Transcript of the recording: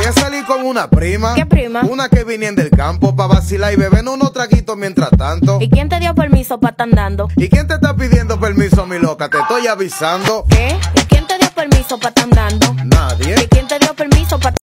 Voy a salir con una prima. ¿Qué prima? Una que vienen del campo pa' vacilar y beber unos traguitos mientras tanto. ¿Y quién te dio permiso pa' estar andando? ¿Y quién te está pidiendo permiso, mi loca? Te estoy avisando. ¿Qué? ¿Y quién te dio permiso pa' estar andando? Nadie. ¿Y quién te dio permiso pa'